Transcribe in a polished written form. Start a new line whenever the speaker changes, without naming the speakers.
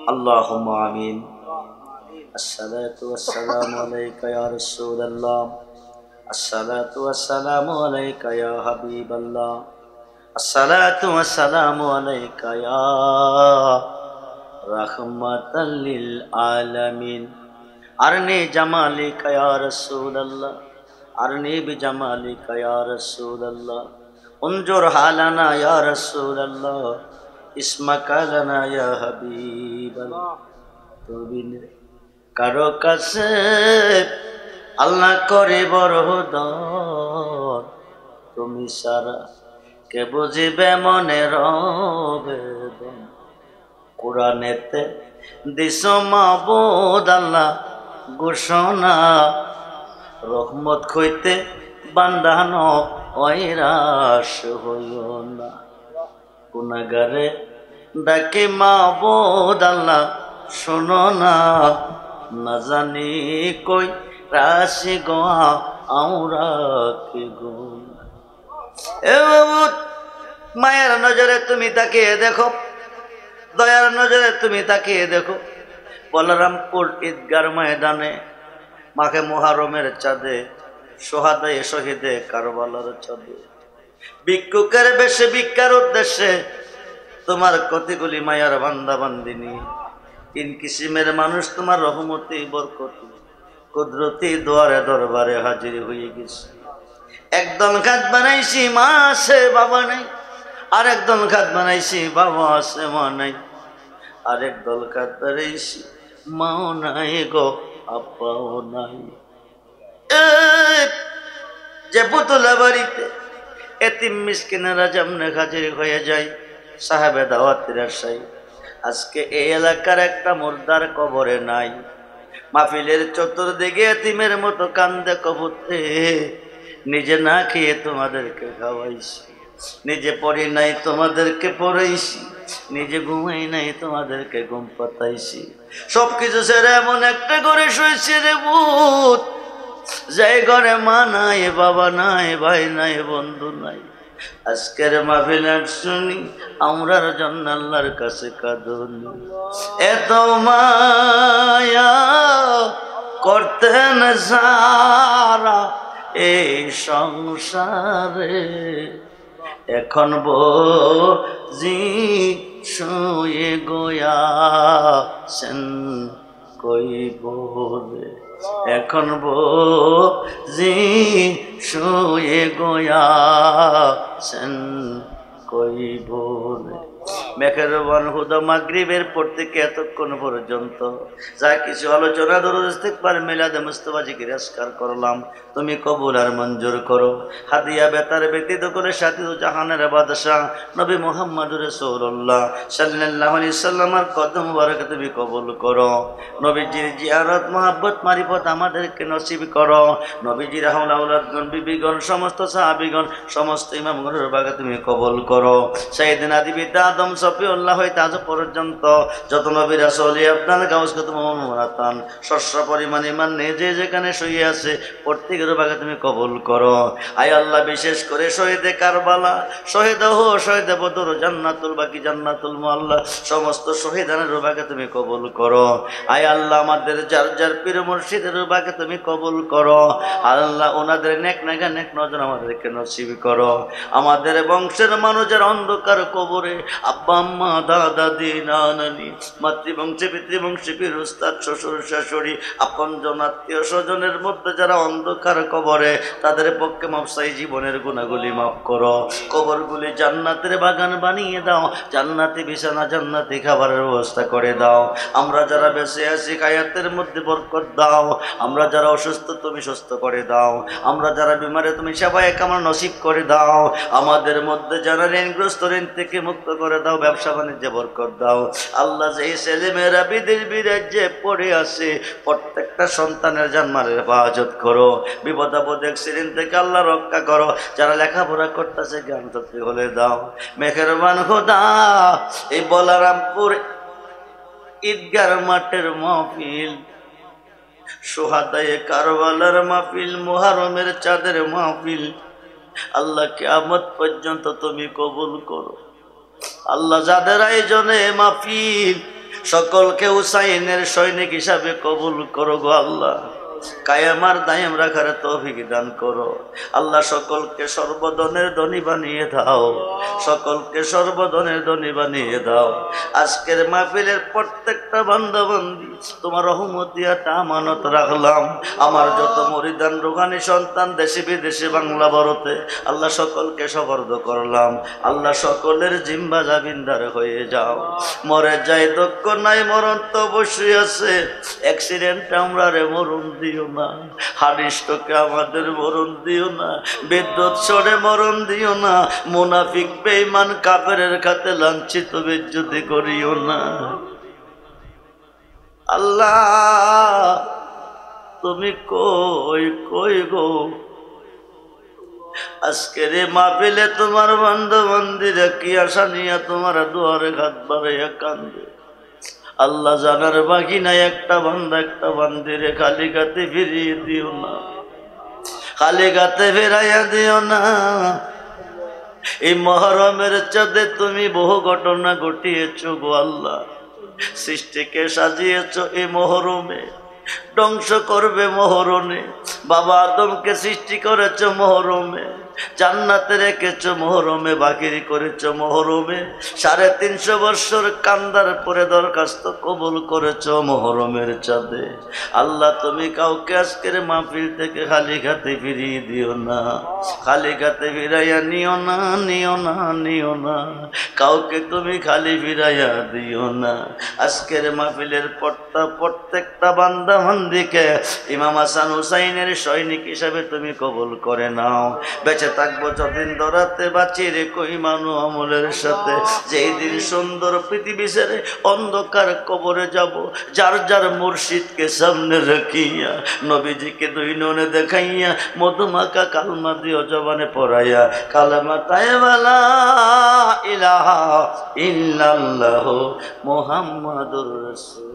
اللهم آمين. الصلاة والسلام عليك يا رسول الله. الصلاة والسلام عليك يا حبيب الله. الصلاة والسلام عليك يا رحمة للعالمين. أرني جمالك يا رسول الله. أرني بجمالك يا رسول الله. انظر حالنا يا رسول الله. اسمك لنا يا حبيب الله. কারো কাছে আল্লাহ করে বড় দর, তুমি সারা কে বুঝিবে মনের বেদন। কোরআনেতে দিস মাবুদ আল্লাহ ঘোষণা, রহমত হইতে বান্দানো ঐরাস হইও না। গুনাহগারে ডাকে মাবুদ আল্লাহ শোনো না, না জানি কই রাশি গোয়া আমরা কি গুণ। এ মাবুদ, মায়ের নজরে তুমি তাকিয়ে দেখো, দয়ার নজরে তুমি তাকিয়ে দেখো। বলরামপুর ঈদগার ময়দানে মাঘে মুহররমের চাঁদে, সোহাদায়ে শহীদে কারবালার চাঁদে, ভিক্ষুকের বেশে ভিক্ষার উদ্দেশ্যে তোমার কতগুলি মায়ার বান্দা বান্দিনী, তিন কিসিমের মানুষ তোমার রহমতে বরকতে কুদরতি দুয়ারে দরবারে হাজির হয়ে গেছে। একদল খাত বানাইছি মা আছে বাবা নাই, আর একদল খাত বানাইছি বাবা আছে মা নাই, আরেক দল খাত বানাইছি মাও নাই গো আব্বাও নাই। যে পুতুলা বাড়িতে এতিম মিসকিনেরা যেমনে হাজির হয়ে যায় সাহেবে দাওয়াতের আশায়, আজকে এই এলাকার একটা মুর্দার কবরে নাই। মাহফিলের চতুর্দিকে এতিমের মতো কান্দে কবুতে, নিজে না খেয়ে তোমাদেরকে খাওয়াইছি, নিজে পড়ি নাই তোমাদেরকে পড়াইছি, নিজে ঘুমাই নাই তোমাদেরকে ঘুম পাতাইছি। সবকিছু ছেড়ে এমন একটা ঘরে শুয়েছি রে ভূত, যে ঘরে মা নাই, বাবা নাই, ভাই নাই, বন্ধু নাই। আজকের মাহফিল শুনি আমরার জন্য আল্লাহর কাছে কাঁদুনি। এত মায়া করতেন সারা এই সংসারে, এখন বুঝি শুয়ে গয়াছেন কই বলে, এখন বুঝি শুয়ে গয়াছেন কই বলে। মেহেরবান হুদা মাগরিবের পর থেকে এতক্ষণ পর্যন্ত যা কিছু আলোচনা দরুদ ইস্তিগফার মিলাদে মুস্তাফা জিকির আজকার করলাম, তুমি কবুল আর মঞ্জুর করো। হাদিয়া বেতার ব্যতীত করে সাথী জাহানের বাদশাহ নবী মুহাম্মদুর রাসূলুল্লাহ সাল্লাল্লাহু আলাইহি সাল্লামের কদম মুবারক তুমি কবুল করো। নবীজির জিয়ারত মহব্বত মারিফত আমাদেরকে নসিব করো। নবীজির হাওলা আওলাদগণ বিবিগণ সমস্ত সাহাবীগণ সমস্ত ইমামগণের ভাগে তুমি কবুল করো। সাইয়েদনা আদিবিদা আদম সফিউল্লাহ হইতে আজ পর্যন্ত যত নবী রাসূল আপনার গাউস কুতুব মুরাতান শস্য পরিমাণ ইমান নিয়ে যে যেখানে শুয়ে আছে প্রত্যেকের ভাগে তুমি কবুল করো। আয় আল্লাহ, বিশেষ করে শহীদে কারবালা, শহীদে শহীদে বদর, জান্নাতুল বাকি, জান্নাতুল মুআল্লা সমস্ত শহীদানের ভাগে তুমি কবুল করো। আয় আল্লাহ, আমাদের যার যার পীর মুর্শিদের ভাগে তুমি কবুল করো। আল্লাহ, ওনাদের নেক নেগা নেক নজর আমাদেরকে নসিব করো। আমাদের বংশের মানুষের অন্ধকার কবরে আব্বা আম্মা দাদা দাদি নানানি, মাতৃবংশে পিতৃবংশে পীর উস্তাদ শ্বশুর শাশুড়ি আপনজন আত্মীয় স্বজনের মধ্যে যারা অন্ধকার কবরে, তাদের পক্ষে মাফসাই জীবনের গুনাহগুলি মাফ করো। কবরগুলি জান্নাতের বাগান বানিয়ে দাও, জান্নাতি বিছানা জান্নাতি খাবারের ব্যবস্থা করে দাও। আমরা যারা বেঁচে আছি হায়াতের মধ্যে বরকত দাও। আমরা যারা অসুস্থ তুমি সুস্থ করে দাও। আমরা যারা বিমারে তুমি সেবায়ে কামাল নসিব করে দাও। আমাদের মধ্যে যারা ঋণগ্রস্ত ঋণ থেকে মুক্ত করে দাও, ব্যবসা বাণিজ্যে বরকত দাও। আল্লাহ, যে ছেলে মেয়েরা বিদেশ বিরাজ্যে পড়ে আছে প্রত্যেকটা সন্তানের জানমালের হেফাজত করো। বিপদ আপদ অ্যাক্সিডেন্ট থেকে আল্লাহ রক্ষা করো। যারা লেখাপড়া করতেছে জ্ঞান শক্তি হলে দাও। মেহেরবান খোদা, এই বলরামপুর ঈদগার মাঠের মাহফিল, সোহাদায়ে কারবালার মাহফিল, মুহররমের চাঁদের মাহফিল, আল্লাহ কিয়ামত পর্যন্ত তুমি কবুল করো। আল্লাহ, যাদের আয়োজনে মাহফিল সকলকে হুসাইনের সৈনিক হিসাবে কবুল করো গো আল্লাহ। কায়ামার দায়াম রাখার তৌফিক দান করো আল্লাহ। সকলকে সর্বধনের ধনী বানিয়ে দাও, সকলকে সর্বধনের ধনী বানিয়ে দাও। আজকের মাহফিলের প্রত্যেকটা বান্দা বান্দি তোমার রহমতিয়াটা আমানত রাখলাম। আমার যত মরিদান রুহানি সন্তান দেশে বিদেশে বাংলা ভারতে আল্লাহ সকলকে সবর্দ করলাম। আল্লাহ সকলের জিম্বা জাবিন্দার হয়ে যাও। মরে যাই দুঃখ নাই, মরণ তো অবশ্যই আছে। অ্যাক্সিডেন্ট আমরা রে মরণ দিও না, হানিষ্টকে আমাদের মরণ দিও না, বিদ্যুৎ সরে মরণ দিও না, মুনাফিক বেঈমান কাফেরের কাছে লাঞ্ছিত বেজ্জতি করিও না। আল্লাহ তুমি কই কই গো, আজকের এই মাহফিলে তোমার বান্দা বান্দিরা কি আশা নিয়া তোমার দুয়ারে হাত বাড়াইয়া কান্দে। আল্লাহ জানার বাকি নাই, একটা বান্দা একটা বান্দিরে খালি গাতে ফিরিয়ে দিও না, খালি গাতে ফেরাইয়া দিও না। এই মহরমের চাঁদে তুমি বহু ঘটনা ঘটিয়েছ গো আল্লাহ। সৃষ্টিকে সাজিয়েছ এই মহরমে, ধ্বংস করবে মহরমে। বাবা আদমকে সৃষ্টি করেছ মহরমে, জান্নাতে রেখেছ মহরমে, বাকিরি করেছ মহরমে। 350 বৎসর কান্দার পরে দরখাস্ত কবুল করেছ মহরমের চাঁদে। আল্লাহ তুমি কাউকে আজকের মাহফিল থেকে খালি হাতে ফিরিয়ে দিও না, খালি হাতে ফিরাইয়া নিও না, নিও না, নিও না। কাউকে তুমি খালি ফিরাইয়া দিও না। আজকের মাহফিলের প্রত্যেকটা বান্দা বান্দিকে ইমাম হাসান হুসাইনের সৈনিক হিসাবে তুমি কবুল করে নাও। বেঁচে থাকবো যতদিন ধরাতে বাঁচি রেখো ইমান ও আমলের সাথে। যেই দিন সুন্দর পৃথিবী ছেড়ে অন্ধকার কবরে যাব, যার যার মুর্শিদকে সামনে রাখিয়া, নবীজিকে দুই নয়নে দেখাইয়া, মধুমাখা কালমা দিও জবানে পড়াইয়া, কালেমা তাইবা লা ইলাহা ইল্লাল্লাহু মুহাম্মাদুর রাসূল।